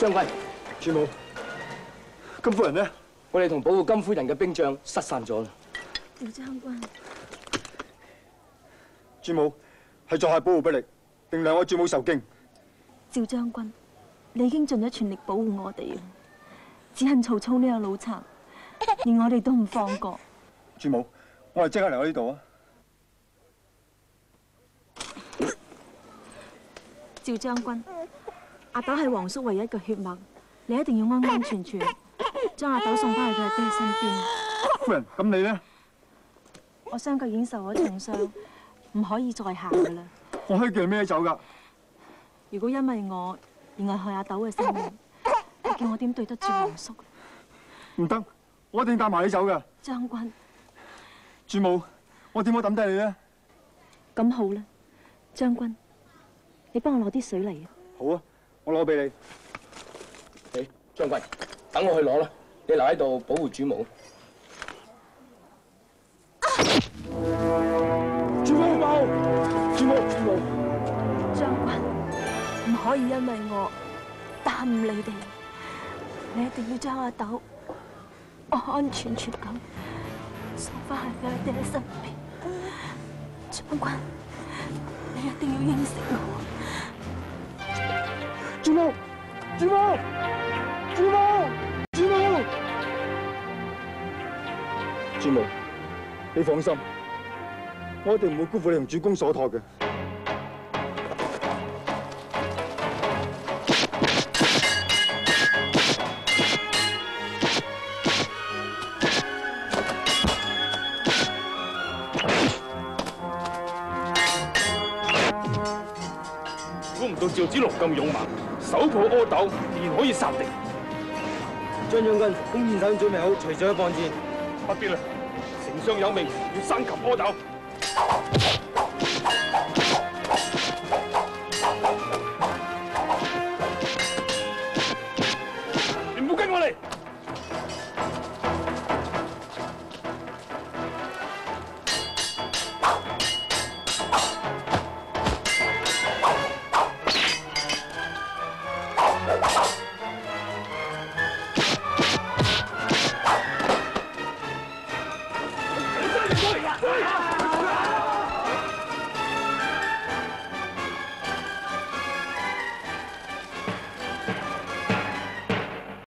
將軍， 主母，金夫人呢？ 我哋同保護金夫人嘅兵將失散咗啦。 趙將軍， 主母係在下保護不力，定兩位主母受驚。 趙將軍，你已經盡咗全力保護我哋，只恨曹操呢個老賊，連我哋都唔放過。 主母，我哋即刻嚟到呢度啊！ 趙將軍，阿斗係皇叔唯一嘅血脈，你一定要安安全全將阿斗送翻去佢阿爹身邊。 夫人，咁你呢？ 我雙腳已經受咗重傷，唔可以再行噶啦。 我可以叫你孭走噶。 如果因為我而危害阿斗嘅性命，你叫我點對得住皇叔？ 唔得，我一定帶埋你走噶。 將軍， 主母，我點可抌低你呢？ 咁好啦，將軍，你幫我攞啲水嚟啊！ 好啊，我攞俾你。 誒，將軍，等我去攞啦，你留喺度保護主母。 主母，主母，主母， 將軍，唔可以因為我耽誤你哋，你一定要將阿斗安安全全咁送翻去佢阿爹身邊。將軍，你一定要應承我。 主母，主母，主母，主母，主母，你放心，我一定唔會辜負你同主公所託嘅。 估唔到趙子龍咁勇猛，手抱阿斗便可以殺敵。 張將軍，弓箭手準備好，隨時去放箭。 不必啦，丞相有命，要生擒阿斗。你唔好跟我嚟！